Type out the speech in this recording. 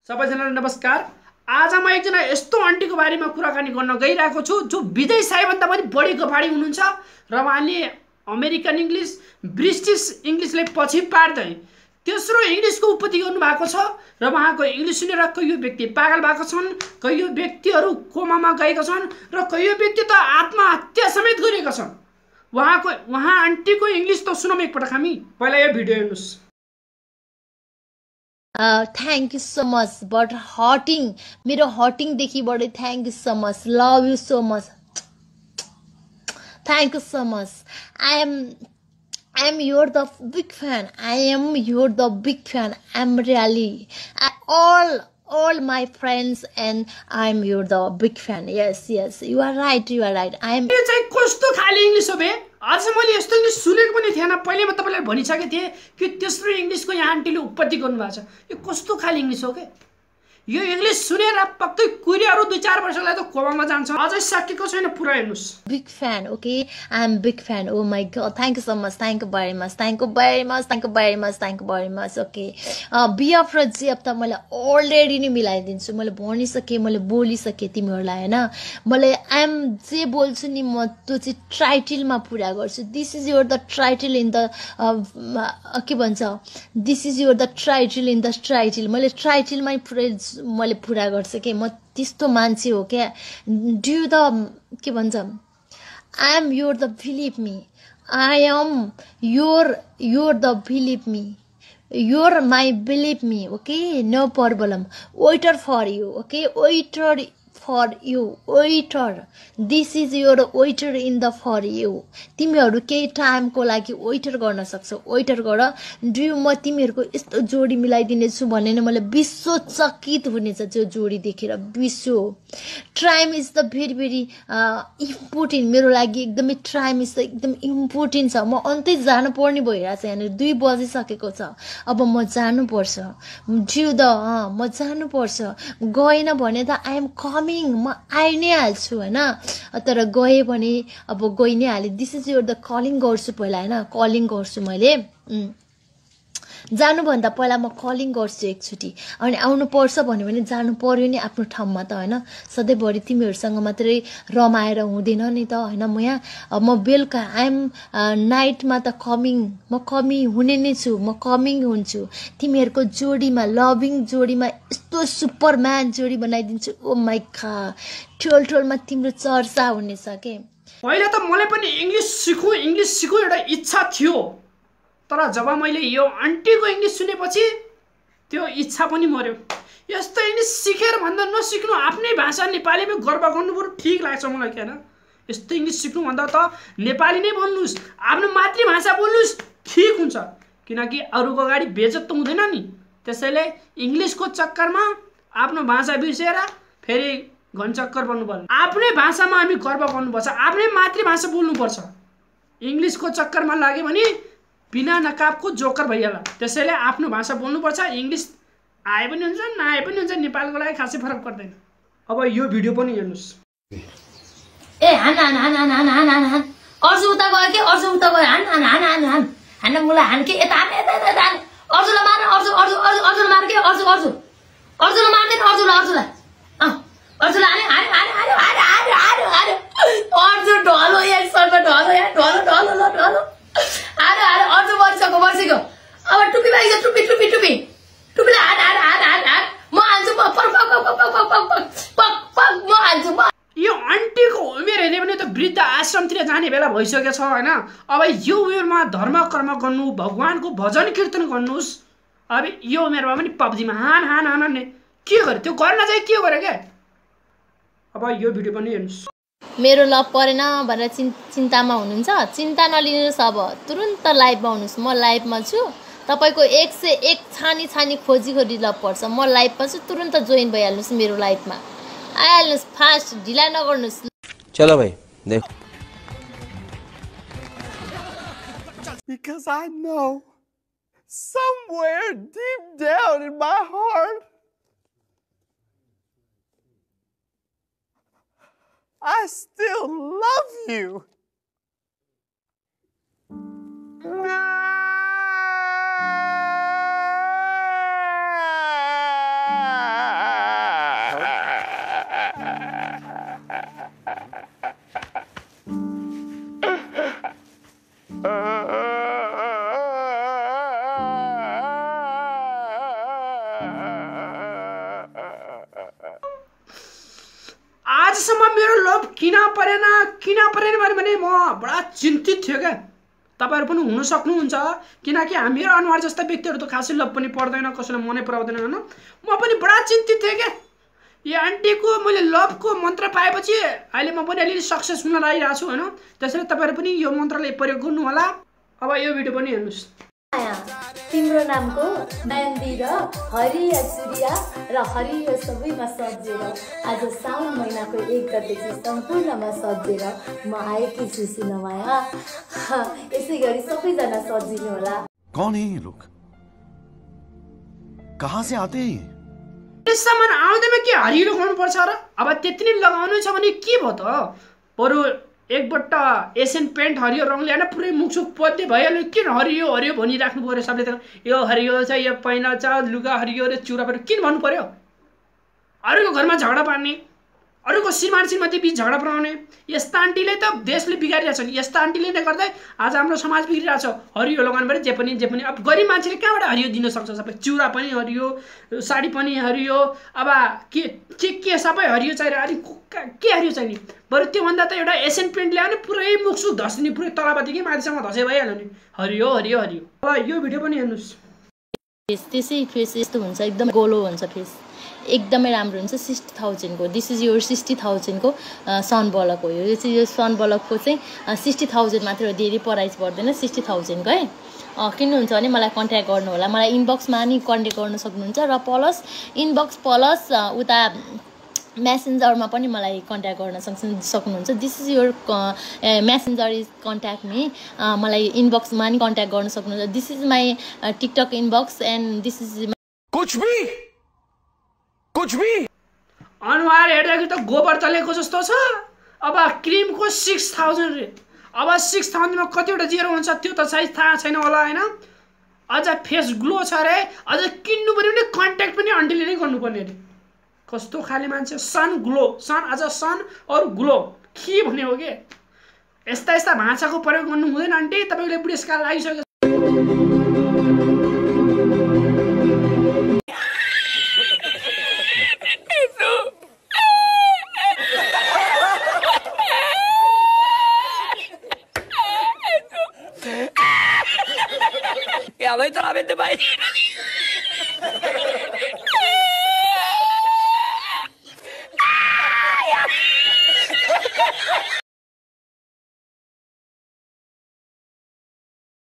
सबैजनालाई नमस्कार। आज म एकजना यस्तो आन्टीको बारेमा कुराकानी गर्न गइरहेको छु जो विदेश साइभन्दा पनि बढी गफाडी हुनुहुन्छ र उहाँले अमेरिकन इङ्ग्लिस ब्रिटिश इङ्ग्लिसलाई पछि पार्दै तेस्रो इङ्ग्लिसको उत्पत्ति गर्नु भएको छ र उहाँको इङ्ग्लिस सुनेर कयौं व्यक्ति पागल भएको छन्, कयौं व्यक्तिहरू कोमामा गएका छन् र कयौं व्यक्ति त आत्महत्या समेत गरेका छन्। उहाँ आन्टीको इङ्ग्लिस त सुनौँ एकपटक हामी। पहिला यो भिडियो हेर्नुस्। Thank you so much. But hurting, मेरो hurting देखि बढी thank you so much. Love you so much. Thank you so much. I am your the big fan. I am your the big fan. I'm really all my friends and I'm your the big fan. Yes, you are right. I am. यो चाहिँ कस्तो खाली English हो बे? आज मैले यस्तो English सुनेको पनि थिएन। पहिले म तपाईलाई भनिसकेको थिएँ कि तेस्रो इङ्ग्लिसको यहाँ आन्टीले उत्पत्ति गर्नुभएको छ। यो कस्तो खाली इङ्ग्लिस हो के? यो इङ्ग्लिस सुनेर पक्कै कुरीहरू 2-4 वर्षलाई त कोमामा जान्छ। अझै सकेको छैन पुरा हेर्नुस्। Big fan, okay? I'm big fan. Oh my god. Thank you so much. Thank you very much. Okay. BF र JF त मैले अलरेडी नै मिलाइदिन्छु। मैले भनिसके, मैले बोलिसके तिमीहरूलाई हैन। मैले am जे बोल्छु नि म त्यो चाहिँ टाइटलमा पुरा गर्छु। This is your the title in the के भन्छ? This is your the title in the title. मैले टाइटलमै मैले पुरा गर्छु के म त्यस्तो मान्छे हो के डु द के भन्छ I am your the believe me I am your the believe me your my believe me okay no problem waiter for you okay waiter for you waiter this is your waiter in the for you तिमीहरू केही टाइमको लागि waiter गर्न सक्छौ waiter गर do म तिमीहरूको यस्तो जोडी मिलाइदिनेछु भने नै मलाई विश्व चकित हुनेछ त्यो जोडी देखेर विश्व time is the very important मेरो लागि एकदमै टाइम इज एकदम इम्पोर्टेन्ट छ म अन्तै जानु पर्ने भइरहेछ यहाँनिर 2 बजिसकेको छ अब म जानुपर्छ ड्यु द म जानुपर्छ गएन भने त आई एम कमिङ म आइ नै हाल्छु हैन तर गए भने अब गइ नै हाले this is your the calling गर्छु पहिला हैन कलिङ गर्छु मैले जानुभन्दा पहिला म कलिङ गर्छु एकचोटि अनि आउनु पर्छ भन्यो भने जानु पर्यो नि आफ्नो ठाउँमा त हैन सधैँभरि तिमीहरूसँग मात्रै रमाएर हुँदैन नि त हैन म यहाँ म बेलुका आइएम नाइटमा त म कमी हुने नै छु म कमिङ हुन्छु तिमीहरूको जोडीमा लभिङ जोडीमा यस्तो सुपरम्यान जोडी बनाइदिन्छु ओ माय गॉड ठोलमा तिम्रो चर्चा हुनेछ के पहिला त मलाई पनि इङ्ग्लिस सिकौँ एउटा इच्छा थियो तर जब मैले यो आन्टीको इङ्ग्लिस सुनेपछि त्यो इच्छा पनि मर्यो। यस्तो इङ्ग्लिस सिकेर भन्दा नसिक्नु आफ्नै भाषा नेपालीमै गर्व गर्नु बरु ठीक लाग्छ मलाई के हैन। यस्तो इङ्ग्लिस सिक्नु भन्दा त नेपाली नै बोल्नुस् आफ्नो मातृभाषा बोल्नुस् ठीक हुन्छ किनकि अरूको अगाडि बेइज्जत त हुँदैन नि। त्यसैले इङ्ग्लिसको चक्करमा आफ्नो भाषा बिर्सेर फेरि घनचक्कर बन्नु पर्दैन। आफ्नै भाषामा हामी गर्व गर्नुपर्छ आफ्नै मातृभाषा बोल्नुपर्छ। इङ्ग्लिसको चक्करमा लाग्यो भने बिना नकाबको जोकर भइहाल्ला। त्यसैले आफ्नो भाषा बोल्नुपर्छ। इङ्ग्लिस आए पनि हुन्छ नआए पनि हुन्छ नेपालको लागि खासै फरक पर्दैन। अब यो भिडियो पनि हेर्नुस्। ए हान अर्जु उता गयो के अर्जु उता गयो हान मुला हान के यता हान अर्जुलाई मार अर्जुलाई मार के अर्जुलाई मार्ने अर्जुलाई अर्जुलाई हाने अर्जु ढलो एकसँग ढलो अर्जु वर्षको अब टुपी बाइज टुपीलाई हान म हान्छु म हान्छु यो आन्टीको उमेर हेर्ने भने त वृद्ध आश्रमतिर जाने बेला भइसकेको छ हैन। अब यो उमेरमा धर्म कर्म गर्नु भगवानको भजन कीर्तन गर्नुस्। अब यो उमेरमा पनि पब्जीमा हान के गरे त्यो गर्न चाहिँ के गरे के। अब यो भिडियो पनि हेर्नुस्। मेरो लभ परेन भनेर चिन्तामा हुनुहुन्छ चिन्ता नलिनुहोस् अब तुरुन्त लाइभमा हुनुहोस् म लाइभमा छु तपाईको 101 छानी खोजी लभ पर्छ म लाइभमा छु तुरुन्त जोइन भइहाल्नुस् मेरो लाइभमा आइहाल्नुस् फास्ट ढिला नगर्नुस्। चलो भाइ देख Because I know somewhere deep down in my heart I still love you. मेरो लोभ किन परेन भने म बडा चिन्तित थियो क्या। तपाईहरु पनि हुन सक्नुहुन्छ, किनकि मेरो अनुहार जस्ता व्यक्तिहरु त खासै लोभ पनि पर्दैन, कसैले मनै पराउँदैन हैन। म पनि बडा चिन्तित थिएँ क्या। यो आन्टीको मैले लभको मन्त्र पाएपछि अहिले म पनि अलि सक्सेस हुन लागिरहेको छु हैन। त्यसैले तपाईहरु पनि यो मन्त्रलाई प्रयोग गर्नु होला। अब यो भिडियो पनि हेर्नुस्। तिम्रो नामको मेहन्दी र हरिया चुरिया र हरियो सबैमा सजेर आज साउन महिनाको 1 गतेदेखि सम्पूर्णमा सजेर म आएकी छु सिनेमाया। यसै गरी सबैजना सजिनु होला। कौन है ये लोग? कहाँ से आते हैं? यस सामान आउँदैमा के हरियो लगाउनु पर्छ र? अब त्यति नै लगाउनु छ भने के भयो त? बरु एक बट्टा एसियन पेन्ट हरियो रङले हैन पुरै मुखसुख पोते भइहाल्यो। किन हरियो हरियो भनिराख्नु पर्यो सबले त? यो हरियो छ, यो पैना छ, लुगा हरियो र चुरा पर्यो, किन भन्नु पर्यो? अरूको घरमा झगडा पार्ने, अरूको श्रीमान श्रीमती बीच झगडा पराउने यस्ता आन्टीले त देशले बिगारिरहेको छ नि। यस्ता आन्टीले नै गर्दै आज हाम्रो समाज बिग्रिरहेको छ। हरियो लगाउनु पर्यो, जे पनि अब गरिब मान्छेले कहाँबाट हरियो दिन सक्छ? सबै चुरा पनि हरियो, साडी पनि हरियो, अब के सबै हरियो चाहियो। अनि के हरियो चाहिने? बरु त्योभन्दा त एउटा एसियन पेन्ट ल्यायो भने पुरै मुखसुख धस्ने, पुरै तलबादेखि माथिसम्म धसे भइहाल्यो नि। हरियो हरियो हरियो। अब यो भिडियो पनि हेर्नुस्। त्यसै फेस यस्तो हुन्छ, एकदम गोलो हुन्छ फेस, एकदमै राम्रो हुन्छ। 60,000 को दिस इज योर 60,000 को सन बलक हो। यो चाहिँ यो सन बलकको चाहिँ 60,000 मात्र हो, धेरै प्राइस पर्दैन। 60,000 को है। किन्नुहुन्छ भने मलाई कन्ट्याक्ट गर्नु होला। मलाई इनबक्समा नि कन्ट्याक्ट गर्न सक्नुहुन्छ र प्लस इनबक्स प्लस उता मेसेन्जरमा पनि मलाई कन्ट्याक्ट गर्न सक्नुहुन्छ। This is your messenger is contact me. मलाई इनबक्समा नि कन्ट्याक्ट गर्न सक्नुहुन्छ। This is my TikTok inbox and this is कुछ भी अनुहार हेर्दाखेरि त गोबर तलेको जस्तो छ। अब क्रिमको 6000 रे। अब 6000 मा कतिवटा जेरो हुन्छ त्यो त साइज थाहा छैन होला हैन। अझ फेस ग्लो छ रे, अझ किन्नु पर्यो भने कन्ट्याक्ट पनि आन्टीले नै गर्नुपर्ने रे। कस्तो खाले मान्छे? सन ग्लो, सन अझ सन और ग्लो के भन्ने हो के? यस्ता भाषाको प्रयोग गर्नु हुँदैन आन्टी। तपाईले बुढेसकाल लागिसक्यो। Ya, vete a la vete,